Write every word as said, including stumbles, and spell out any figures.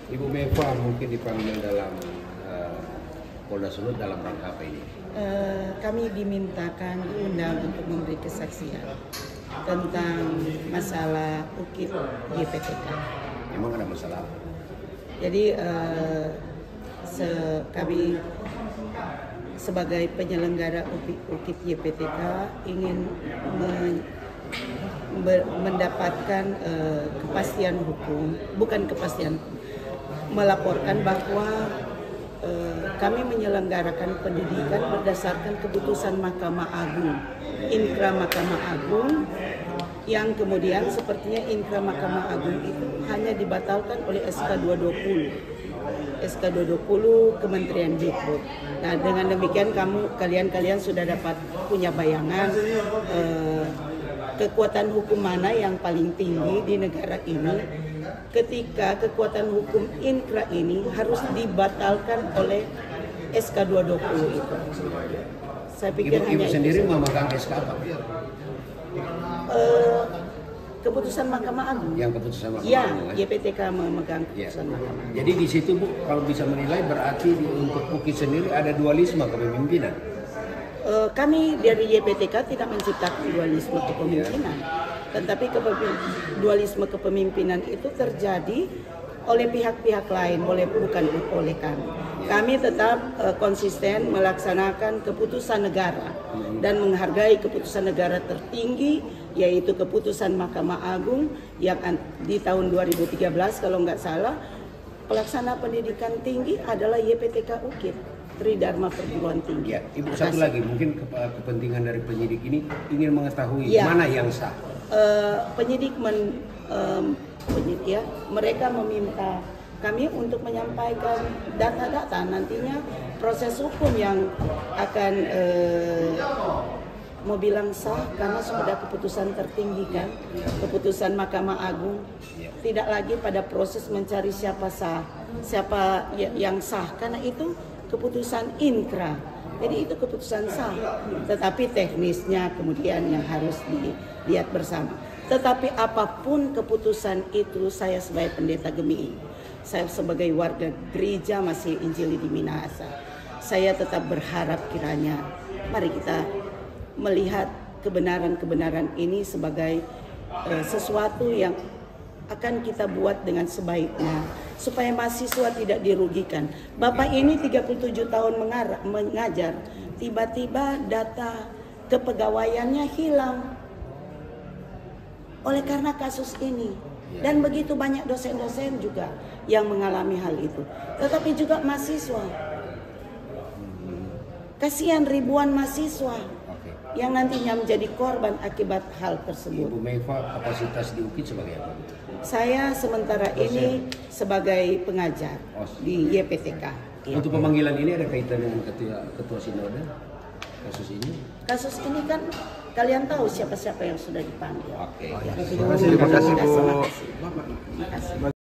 Ibu Meva mungkin dipanggil dalam uh, Polda Sulut dalam rangka apa ini? Uh, kami dimintakan diundang untuk memberi kesaksian tentang masalah U K I P Y P T K. Memang ada masalah? Jadi uh, se kami sebagai penyelenggara U K I P Y P T K ingin men mendapatkan uh, kepastian hukum, bukan kepastian, melaporkan bahwa uh, kami menyelenggarakan pendidikan berdasarkan keputusan Mahkamah Agung, Inkra Mahkamah Agung, yang kemudian sepertinya Inkra Mahkamah Agung itu hanya dibatalkan oleh S K dua ratus dua puluh. S K dua ratus dua puluh Kementerian Dikbud. Nah, dengan demikian kamu kalian-kalian sudah dapat punya bayangan uh, kekuatan hukum mana yang paling tinggi di negara ini ketika kekuatan hukum Inkra ini harus dibatalkan oleh S K dua ratus dua puluh itu. Saya pikir Ibu, Ibu sendiri memegang S K apa? Uh, keputusan Mahkamah Agung. Yang keputusan Mahkamah ya, Agung. Ya, Y P T K memegang keputusan ya. Mahkamah Agung. Jadi di situ Bu, kalau bisa menilai berarti di, untuk U K I P sendiri ada dualisme kepemimpinan. Uh, kami dari Y P T K tidak menciptakan dualisme kepemimpinan, tetapi dualisme kepemimpinan itu terjadi oleh pihak-pihak lain, boleh bukan oleh kami. Kami tetap uh, konsisten melaksanakan keputusan negara dan menghargai keputusan negara tertinggi, yaitu keputusan Mahkamah Agung yang di tahun dua ribu tiga belas kalau nggak salah pelaksana pendidikan tinggi adalah Y P T K U K I P. Tridharma Perguruan Tinggi. Ya, Ibu satu lagi mungkin ke, kepentingan dari penyidik ini ingin mengetahui ya. Mana yang sah. Uh, penyidik men, um, penyidik ya, mereka meminta kami untuk menyampaikan data-data nantinya proses hukum yang akan uh, mau bilang sah karena sudah keputusan tertinggi kan, keputusan Mahkamah Agung. Tidak lagi pada proses mencari siapa sah, siapa yang sah karena itu keputusan Inkra, jadi itu keputusan sah, tetapi teknisnya kemudian yang harus dilihat bersama. Tetapi apapun keputusan itu, saya sebagai pendeta G M I, saya sebagai warga gereja Masih Injili di Minahasa, saya tetap berharap kiranya mari kita melihat kebenaran-kebenaran ini sebagai uh, sesuatu yang akan kita buat dengan sebaiknya supaya mahasiswa tidak dirugikan. Bapak ini tiga puluh tujuh tahun mengarah, mengajar, tiba-tiba data kepegawaiannya hilang oleh karena kasus ini. Dan begitu banyak dosen-dosen juga yang mengalami hal itu. Tetapi juga mahasiswa. Kasihan ribuan mahasiswa yang nantinya menjadi korban akibat hal tersebut. Ibu Meva kapasitas di U K I P sebagai apa? Saya sementara ini sebagai pengajar di Y P T K. Untuk pemanggilan ini ada kaitan dengan ketua, ketua sinode kasus ini? Kasus ini kan kalian tahu siapa-siapa yang sudah dipanggil. Oke. Ya, terima kasih Bu. Terima kasih.